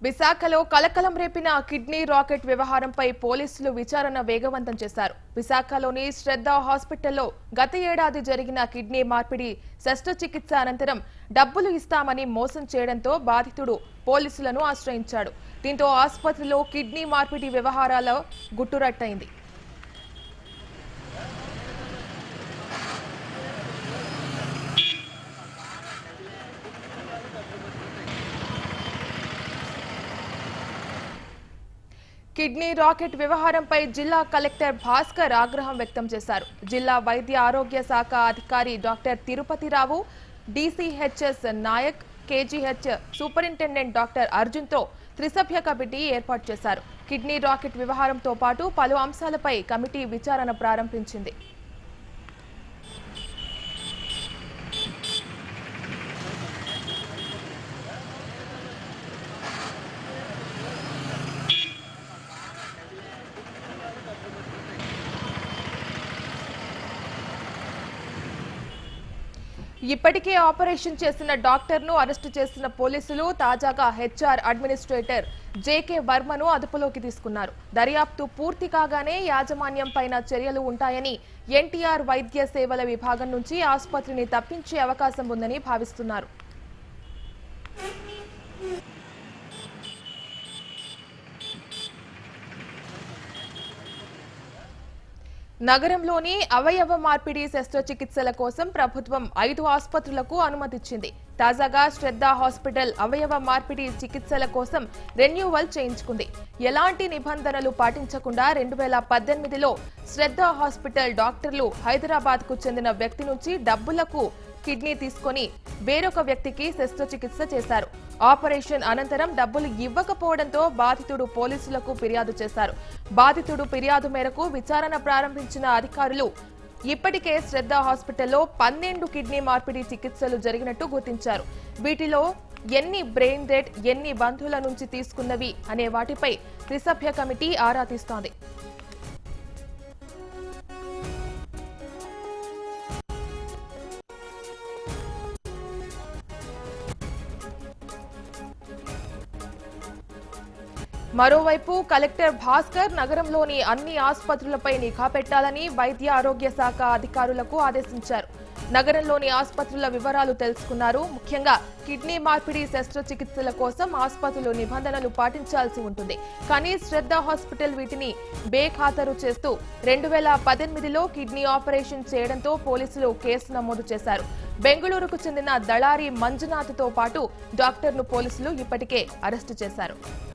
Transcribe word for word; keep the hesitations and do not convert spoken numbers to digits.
విశాఖలో కలకలం రేపిన kidney racket వ్యవహారంపై పోలీసులు విచారణ వేగవంతం చేశారు. విశాఖలోని శ్రద్ధ హాస్పిటల్లో గత ఏడాది జరిగిన కిడ్నీ మార్పిడి శస్త్రచికిత్స అనంతరం డబ్బులు ఇస్తామని మోసం చేయడంతో బాధితుడు పోలీసులను ఆశ్రయించాడు. దీంతో ఆసుపత్రిలో కిడ్నీ మార్పిడి వ్యవహారాల గుట్టురట్టయింది. కిడ్నీ రాకెట్ వ్యవహారంపై జిల్లా కలెక్టర్ భాస్కర్ ఆగ్రహం వ్యక్తం చేశారు. జిల్లా వైద్య ఆరోగ్య శాఖ అధికారి doctor Tirupati Rao, DCHS Naik, KGH superintendent doctor అర్జున్తో త్రిసభ్య కమిటీ ఏర్పాటు చేశారు. కిడ్నీ రాకెట్ వ్యవహారంతో పాటు పలు అంశాలపై కమిటీ విచారణ ప్రారంభించింది. ఇప్పటికే ఆపరేషన్ చేసిన డాక్టర్ను అరెస్టు చేసిన పోలీసులు తాజాగా హెచ్ఆర్ అడ్మినిస్ట్రేటర్ జేకే వర్మను అదుపులోకి తీసుకున్నారు. దర్యాప్తు పూర్తి కాగానే యాజమాన్యం పైన చర్యలు ఉంటాయని ఎన్టీఆర్ వైద్య సేవల విభాగం నుంచి ఆసుపత్రిని తప్పించే అవకాశం ఉందని భావిస్తున్నారు. నగరంలోని అవయవ మార్పిడి శస్త్రచికిత్సల కోసం ప్రభుత్వం ఐదు ఆసుపత్రులకు అనుమతిచ్చింది. తాజాగా శ్రద్ధ హాస్పిటల్ అవయవ మార్పిడి చికిత్సల కోసం రెన్యూవల్ చేయించుకుంది. ఎలాంటి నిబంధనలు పాటించకుండా రెండు వేల పద్దెనిమిదిలో శ్రద్ధ హాస్పిటల్ డాక్టర్లు హైదరాబాద్ కు చెందిన వ్యక్తి నుంచి డబ్బులకు కిడ్నీ తీసుకుని వేరొక వ్యక్తికి శస్త్రచికిత్స చేశారు. ఆపరేషన్ అనంతరం డబ్బులు ఇవ్వకపోవడంతో బాధితుడు పోలీసులకు ఫిర్యాదు చేశారు. బాధితుడు ఫిర్యాదు మేరకు విచారణ ప్రారంభించిన అధికారులు ఇప్పటికే శ్రద్ధ హాస్పిటల్లో పన్నెండు కిడ్నీ మార్పిడి చికిత్సలు జరిగినట్టు గుర్తించారు. వీటిలో ఎన్ని బ్రెయిన్ డెడ్, ఎన్ని బంధువుల నుంచి తీసుకున్నవి అనే వాటిపై త్రిసభ్య కమిటీ ఆరా తీస్తోంది. మరోవైపు కలెక్టర్ భాస్కర్ నగరంలోని అన్ని ఆసుపత్రులపై నిఘా పెట్టాలని వైద్య ఆరోగ్య శాఖ అధికారులకు ఆదేశించారు. నగరంలోని ఆసుపత్రుల వివరాలు తెలుసుకున్నారు. ముఖ్యంగా కిడ్నీ మార్పిడి శస్త్రచికిత్సల కోసం ఆసుపత్రులు నిబంధనలు పాటించాల్సి ఉంటుంది. కానీ శ్రద్ధ హాస్పిటల్ వీటిని బేఖాతరు చేస్తూ రెండు వేల పద్దెనిమిదిలో కిడ్నీ ఆపరేషన్ చేయడంతో పోలీసులు కేసు నమోదు చేశారు. బెంగళూరుకు చెందిన దళారి మంజునాథ్తో పాటు డాక్టర్ను పోలీసులు ఇప్పటికే అరెస్టు చేశారు.